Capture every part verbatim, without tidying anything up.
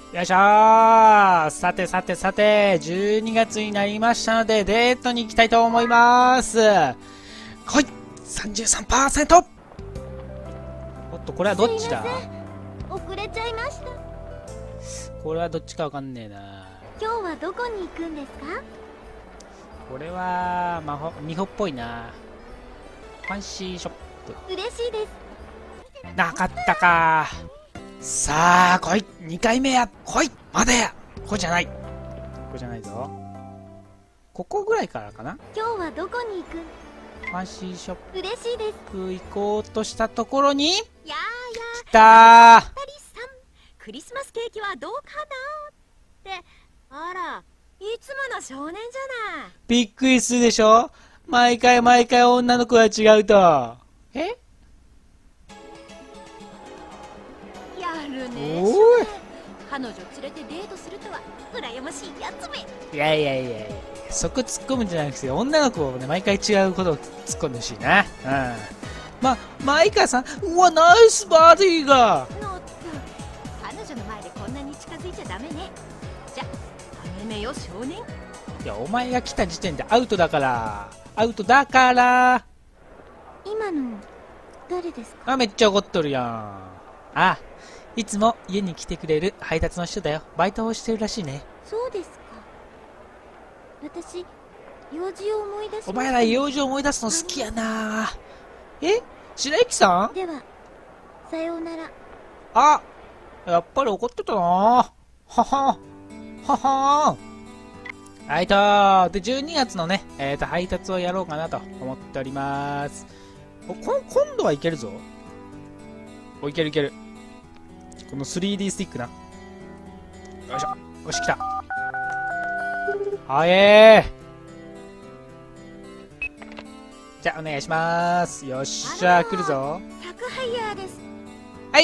よいしょー。さてさてさて、じゅうにがつになりましたので、デートに行きたいと思います。はい、さんじゅうさんパーセント。 おっと、これはどっちだ？ 遅れちゃいました。 これはどっちかわかんねえな。 今日はどこに行くんですか？ これは、魔法、ミホっぽいな。ファンシーショップ。 嬉しいです。 なかったか。さあ、来い。にかいめや。来い。まだや。ここじゃない。ここじゃないぞ。ここぐらいからかな。 今日はどこに行く？ ファンシーショッ嬉しいです。 プ行こうとしたところに、 やーや来たー。 ー、二人さん、クリスマスケーキはどうかなって、あら、いつもの少年じゃない。 びっくりするでしょ。毎回毎回女の子が違うと。え？ やるねおーい。 少年。彼女連れてデートするとは羨ましいやつめ。 いやいやいやいや、そこ突っ込むんじゃなくて、女の子をね、毎回違うことを突っ込んでほしいな。うん。ま、マイカさん、うわ、ナイスバディが。 のっと、彼女の前でこんなに近づいちゃダメね。じゃ、ダメめよ少年。 いや、お前が来た時点でアウトだから。アウトだから。 今の誰ですか？ あ、めっちゃ怒っとるやん。あ、いつも家に来てくれる配達の人だよ。バイトをしてるらしいね。 そうですか。私、用事を思い出しました。 お前ら用事を思い出すの好きやな。え、白雪さん？ では、さようなら。 あ、やっぱり怒ってたな。はははは。はいと、でじゅうにがつのね、えーと配達をやろうかなと思っております。おこ今度はいけるぞ。お、いけるいける。この スリーディー スティックな。よいしょ。よし、来た。はえー。じゃあお願いします。よっしゃ、来るぞ。 宅配ヤーです。 はい、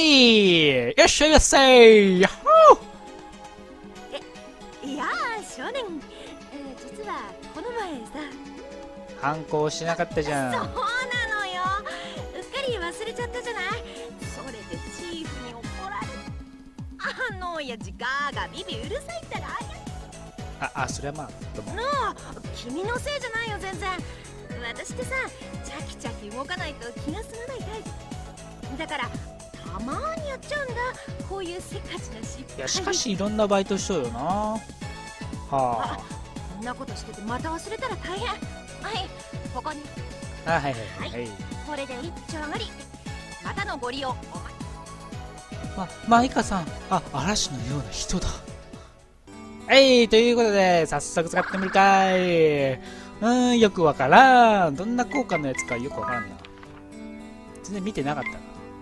よっしゃよっしゃー。やっほいやー少年、えー、実はこの前さ。 ー。反抗しなかったじゃん。 そうなのよ。うっかり忘れちゃったじゃない。それでチーフに怒られあの親父ガーガビビうるさいったらあ、あ、それはまあ、どうも。 なあ、君のせいじゃないよ全然。私ってさ、チャキチャキ動かないと気が済まないタイプだから、たまーにやっちゃうんだ、こういうせっかちな失敗。 いや、しかしいろんなバイトしとるよな。はあ。 こんなことしててまた忘れたら大変。はい、ここに。 あ、はいはいはいはい。 これで一丁上がり。またのご利用お待ま、マイカさん、あ、嵐のような人だ。はい、ということで、早速使ってみるかい。うーん、よくわからん。どんな効果のやつかよくわからんな。全然見てなかったな。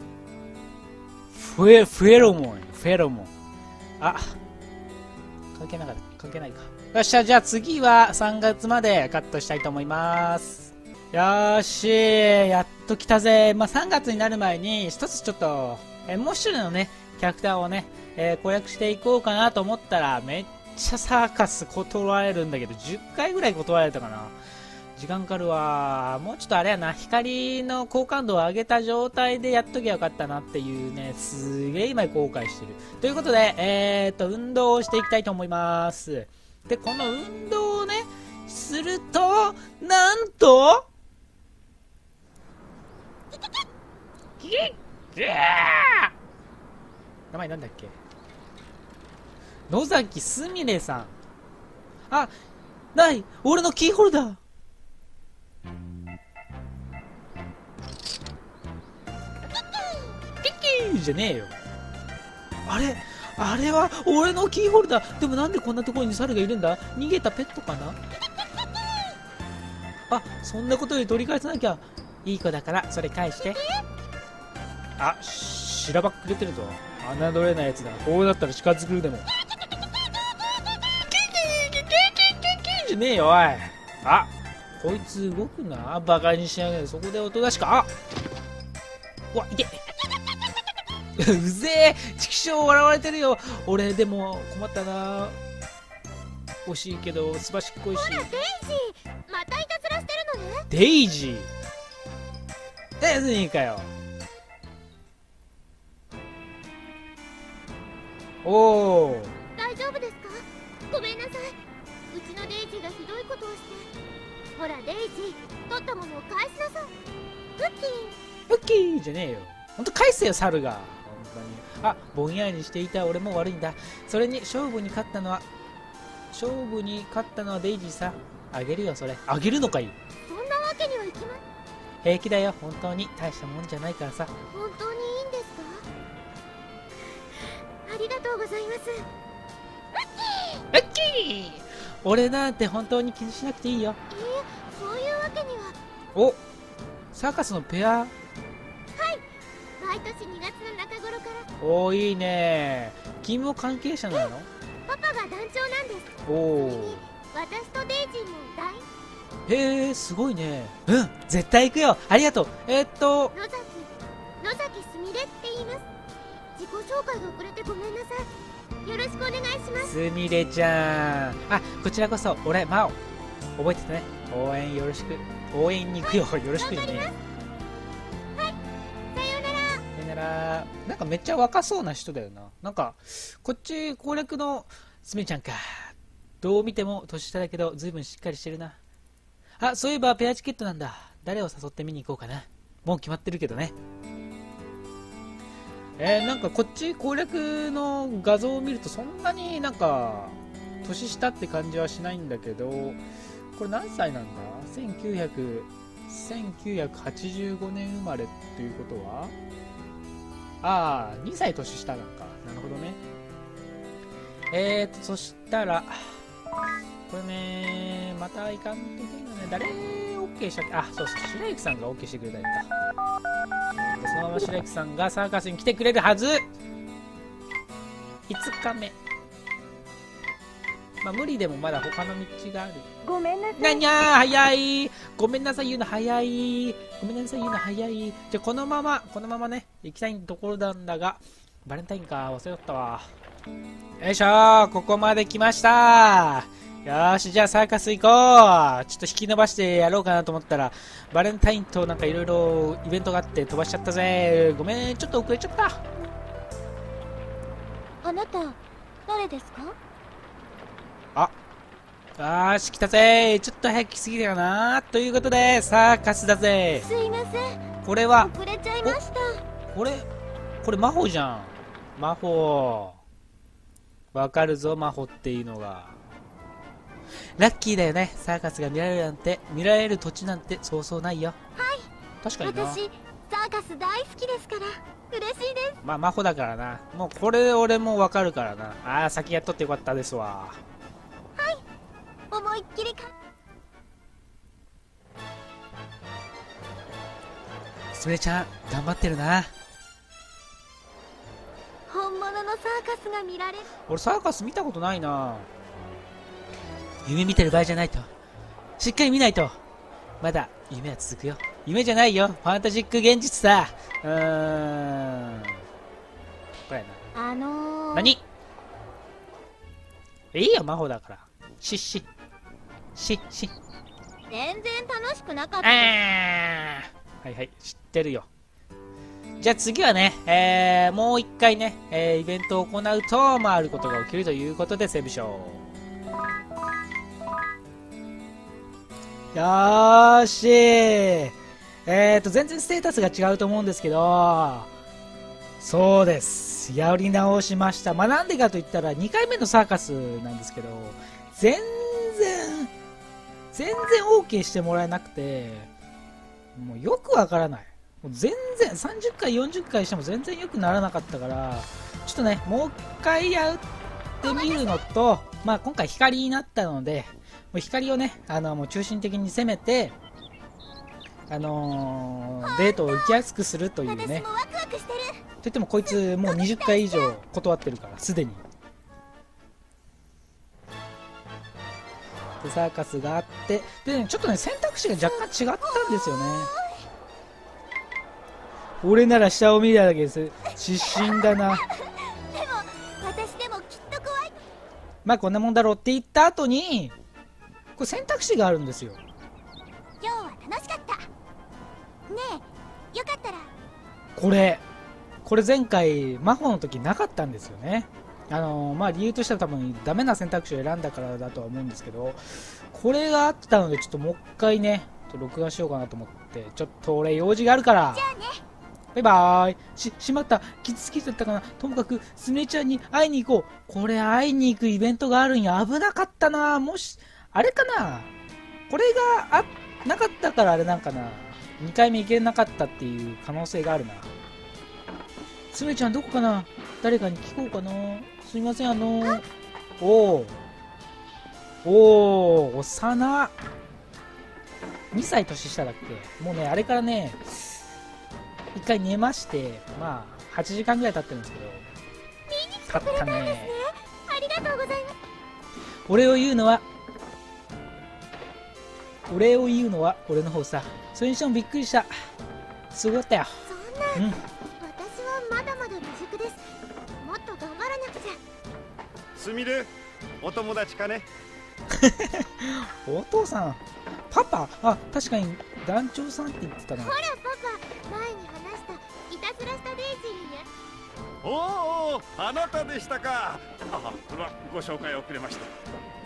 フェ、フェロモン、フェロモン。あ、関係なかった。関係ないか。よっしゃ、じゃあ次はさんがつまでカットしたいと思います。よーし、やっと来たぜ。まあ、さんがつになる前に、一つちょっと、えー、もう一人のね、キャラクターをね、えー、攻略していこうかなと思ったら、めっちゃサーカス断られるんだけど、じゅっかいぐらい断られたかな。時間かかるわ。もうちょっとあれやな、光の好感度を上げた状態でやっときゃよかったなっていうね、すげえ今後悔してる。ということで、えーっと、運動をしていきたいと思います。で、この運動をね、すると、なんと、名前なんだっけ？野崎すみれさん。あ、ない俺のキーホルダー。キッキーじゃねえよ。あれあれは俺のキーホルダー。でもなんでこんなところに猿がいるんだ？逃げたペットかな？あ、そんなことで取り返さなきゃ。いい子だからそれ返して。あ、しらばっくれてるぞ。侮れないやつだ。こうなったら近づくでも。キキキキキキキキキじゃねえよおい。あ、こいつ動くな。バカにしやがる。そこでおとなしく。あ、うわ、いけ。うぜえ、畜生笑われてるよ。俺でも困ったな。惜しいけどすばしっこいし。 ほら、デイジー、またいたずらしてるのね。 デイジーディズニーかよ。 おお。 大丈夫ですか？ごめんなさい。うちのデイジーがひどいことをして。ほらデイジー、取ったものを返しなさい。ウッキー。 ウッキーじゃねえよ。ほんと返せよ、猿が。本当に。あ、ぼんやりしていた俺も悪いんだ。それに勝負に勝ったのは勝負に勝ったのはデイジーさ。あげるよそれ。あげるのかい。 そんなわけにはいきま。 平気だよ、本当に大したもんじゃないからさ。 本当にいいんですか？ありがとうございます。 ウッキー。俺なんて本当に気にしなくていいよ。 いいえ、そういうわけには。 お、サーカスのペア。 はい、毎年にがつの中頃から。 おー、いいね。君も関係者なの？ パパが団長なんです。 おお。 私とデイジーも団員。 へえ、すごいね。うん、絶対行くよ。ありがとう。えー、っと野崎野崎すみれって言います。自己紹介が遅れてごめんなさい。よろしくお願いします。 すみれちゃん。あ、こちらこそ俺マオ。覚えててね。応援よろしく。応援に行くよ。よろしくね。 はい、さようなら。 さよなら。なんかめっちゃ若そうな人だよな。なんかこっち攻略のすみれちゃんか。どう見ても年下だけどずいぶんしっかりしてるな。あ、そういえばペアチケットなんだ。誰を誘って見に行こうかな。もう決まってるけどね。えー、なんかこっち攻略の画像を見るとそんなになんか年下って感じはしないんだけど、これ何歳なんだ？せんきゅうひゃく、せんきゅうひゃくはちじゅうごねん生まれっていうことは、ああ、にさい年下なんか。なるほどね。えーと、そしたら、これね、またいかんといけんのね。誰 OK したっけ？あ、そうそう、白雪さんが OK してくれたりか。そのまま白雪さんがサーカスに来てくれるはず。いつかめ。まあ無理でもまだ他の道がある。 ごめんなさい。 なにゃー、早い。ごめんなさい言うの早い。ごめんなさい言うの早い。じゃあこのまま、このままね、行きたいところなんだが、バレンタインか、忘れとったわ。よいしょー、ここまで来ましたー。よーし、じゃあサーカス行こう。ちょっと引き伸ばしてやろうかなと思ったら、バレンタインとなんかいろいろイベントがあって飛ばしちゃったぜ。ごめん、ちょっと遅れちゃった。 あなた誰ですか？ あ、よーし、来たぜ。ちょっと早く来すぎたかな。ということで、サーカスだぜ。 すいません、 これは、 遅れちゃいました。 これ、これ魔法じゃん。魔法。わかるぞ、魔法っていうのが。ラッキーだよね。サーカスが見られるなんて、見られる土地なんてそうそうないよ。 はい、 確かにな。 私サーカス大好きですから嬉しいです。 まあ魔法だからな。もうこれで俺もわかるからな。ああ、先やっとってよかったですわ。 はい、思いっきりか。 すみれちゃん頑張ってるな。 本物のサーカスが見られる。 俺サーカス見たことないな。夢見てる場合じゃないと。しっかり見ないと。まだ夢は続くよ。夢じゃないよ。ファンタジック現実さ。うーん。これやな。 あのー、 何？いいよ、魔法だから。しっし。しっし。 全然楽しくなかった。 あー。はいはい、知ってるよ。じゃあ次はね、えー、もう一回ね、えー、イベントを行うと、まあ、あることが起きるということで、セーブしよう。よーしー。えーと、全然ステータスが違うと思うんですけど、そうです。やり直しました。まあ、なんでかと言ったら、にかいめのサーカスなんですけど、全然、全然 OK してもらえなくて、もうよくわからない。もう全然、さんじゅっかい、よんじゅっかいしても全然良くならなかったから、ちょっとね、もう一回やってみるのと、まあ今回光になったので、もう光をね、あの、もう中心的に攻めて、あのー、デートを行きやすくするというね。 私もワクワクしてる。 といってもこいつもうにじゅっかい以上断ってるから、すでに。で、サーカスがあって、でね、ちょっとね、選択肢が若干違ったんですよね。俺なら下を見ただけです。失神だな。 でも私でもきっと怖い。 まあこんなもんだろうって言った後に、これ選択肢があるんですよ。 今日は楽しかった。ねえ、よかったら。 これ、これ前回魔法の時なかったんですよね。 あのー、まあ理由としては多分ダメな選択肢を選んだからだとは思うんですけど、これがあったのでちょっともう一回ね録画しようかなと思って、ちょっと俺用事があるから、 じゃあね。 バイバーイ。し、しまった。傷つけちゃったかな。ともかく、すみれちゃんに会いに行こう。これ会いに行くイベントがあるんや。危なかったな。もし、あれかな。これが、あ、なかったからあれなんかな。にかいめ行けなかったっていう可能性があるな。すみれちゃんどこかな。誰かに聞こうかな。すみません、あのー、おー。おー、おさな。にさい年下だっけ。もうね、あれからね、一回寝まして、まあ、はちじかんぐらい経ってるんですけど、経ったね。 ありがとうございます。 お礼を言うのは、お礼を言うのは俺の方さ。それにしてもびっくりした。すごかったよ。 そんな、 うん。 私はまだまだ未熟です。もっと頑張らなくちゃ。 すみれ、お友達かね。 お父さん、パパ、あ、確かに団長さんって言ってたな。 ほらパパ、前に話したいたずらしたデイジーにね。 おーおー、あなたでしたか。あ、ご紹介遅れました。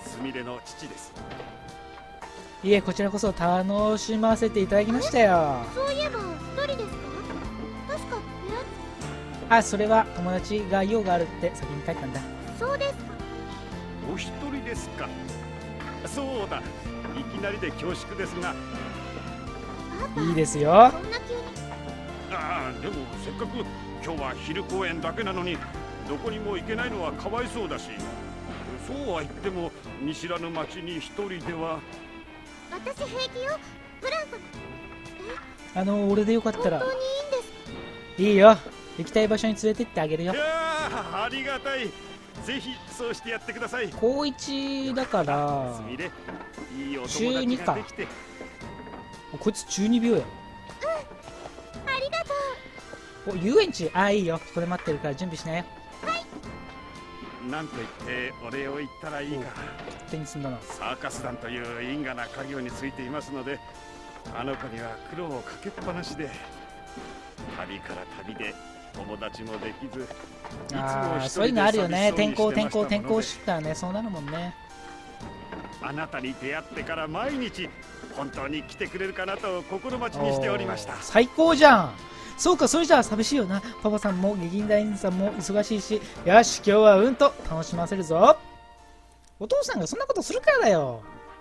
すみれの父です。 いえ、こちらこそ楽しませていただきましたよ。 そういえば一人ですか。確かあ、それは友達が用があるって先に帰ったんだ。 そうですか。 お一人ですか。そうだ、いきなりで恐縮ですが。 パパ、 いいですよ。 そんな急に。 ああ、でもせっかく今日は昼公演だけなのにどこにも行けないのはかわいそうだし、そうは言っても見知らぬ町に一人では。 私平気よ。プランさん。 あの、俺でよかったら本当にいいんですか。 いいよ。行きたい場所に連れてってあげるよい。やー、ありがたい。ぜひそうしてやってください。 高一だからすみれ、いいお友中二か達ができて。 こいつ中二病や。 ありがとう。 お、遊園地。あ、いいよ。ここで待ってるから準備しなよ。 なんと言ってお礼を言ったらいいか。 勝手に済んだな。 サーカス団という因果な家業についていますので、あの子には苦労をかけっぱなしで、旅から旅で友達もできず、いつもああ、 一人でそういうのあるよね。転校、転校、 寂しそうにしてましたもので転校したらね、そうなるもんね。 あなたに出会ってから毎日本当に来てくれるかなと心待ちにしておりました。 おー最高じゃん。そうか、それじゃあ寂しいよな。パパさんも劇団員さんも忙しいし、よし、今日はうんと楽しませるぞ。お父さんがそんなことするからだよ。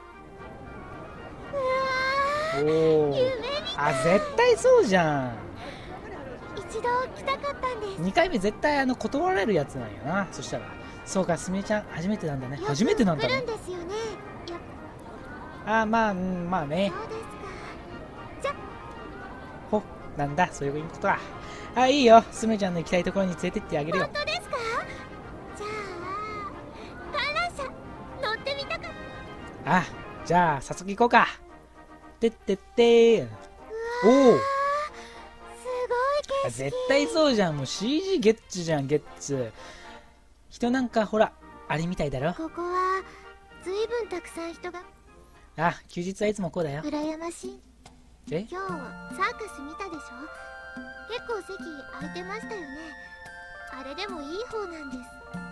おお。 夢みあ、絶対そうじゃん。 一度来たかったんです。 にかいめ絶対あの断られるやつなんよな。そしたら、そうか、すみれちゃん初めてなんだね。初めてなんだねよく来。るんですよね。やっあー、まあ、うんまあね。 そうですか。 ほ、なんだ、そういうことか。あ、いいよ。すみれちゃんの行きたいところに連れてってあげるよ本。当ですか。じゃあ観覧車乗ってみたかった。 あ、じゃあ早速行こうか。てってってー。おお。 すごい景色。 絶対そうじゃん。もう シージー ゲッツじゃん、ゲッツ。人なんかほら、あれみたいだろ。 ここはずいぶんたくさん人が。 あ、休日はいつもこうだよ。 羨ましい。 え今日サーカス見たでしょ。結構席空いてましたよね。あれでもいい方なんです。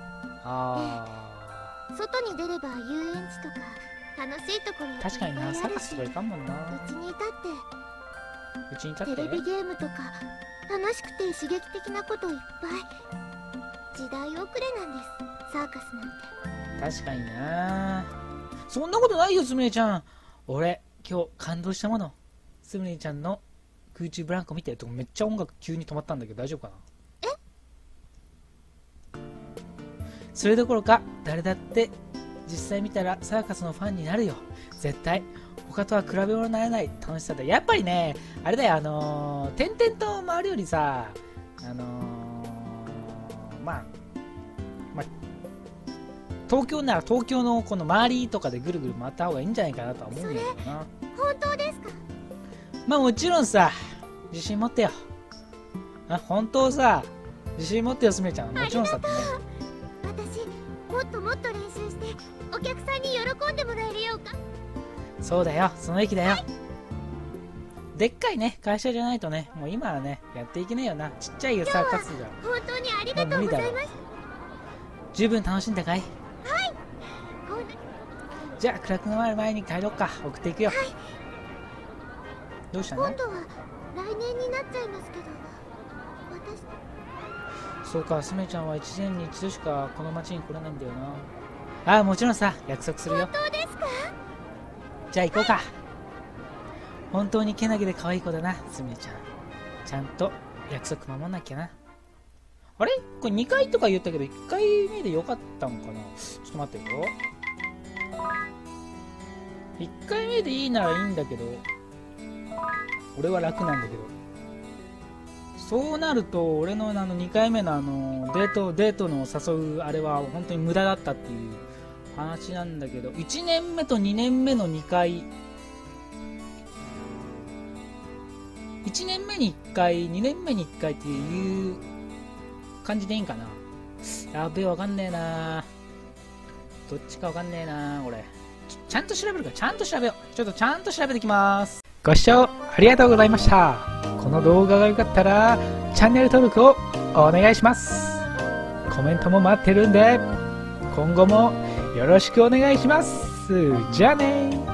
あ外に出れば遊園地とか楽しいところいっー。 ぱい確かにな、 あるし、 サーカスとかいかんもんな。 うちにいたっうちに立てテレって。 ビゲームとか楽しくて刺激的なこといっぱい。時代遅れなんですサーカスなんて。 確かにな。そんなことないよ、すみれちゃん。俺、今日感動したもの。すみれちゃんの空中ブランコ見てるとめっちゃ音楽急に止まったんだけど大丈夫かな。えそれどころか誰だって実際見たらサーカスのファンになるよ。絶対他とは比べ物にならない楽しさだ。やっぱりね、あれだよ、あのー、点々と回るよりさ、あのー、まあまあ東京なら東京のこの周りとかでぐるぐる回った方がいいんじゃないかなとは思うんだけどな。 本当ですか。 まあもちろんさ、自信持ってよ。あ、本当さ、自信持ってよ、すみれちゃん。もちろんさってね。 私もっともっと練習してお客さんに喜んでもらえるようか。 そうだよ、その駅だよ。でっかいね、会社じゃないとね、もう今はね、やっていけねえよな。ちっちゃいサーカスじゃ。 本当にありがとうございます。 十分楽しんだかい？ こんじゃあ暗くなる前に帰ろうか。送っていくよ。どうしたの？ 今度は来年になっちゃいますけど、私そうか、すめちゃんはいちねんに一度しかこの町に来れないんだよな。ああ、もちろんさ、約束するよ。 本当ですか？ じゃあ行こうか。本当にけなげで可愛い子だな、すめちゃん。ちゃんと約束守んなきゃな。あれこれにかいとか言ったけどいっかいめでよかったんかな。ちょっと待ってよ。いっかいめでいいならいいんだけど、俺は楽なんだけど。そうなると俺のあのにかいめのあのデートデートの誘うあれは本当に無駄だったっていう話なんだけど、いちねんめとにねんめのにかい、いちねんめにいっかい、にねんめにいっかいっていう感じでいいんかな。やべえ、わかんねえな。どっちかわかんねえな俺。ち, ちゃんと調べるから、ちゃんと調べよう。ちょっとちゃんと調べてきます。ご視聴ありがとうございました。この動画が良かったらチャンネル登録をお願いします。コメントも待ってるんで今後もよろしくお願いします。じゃあねー。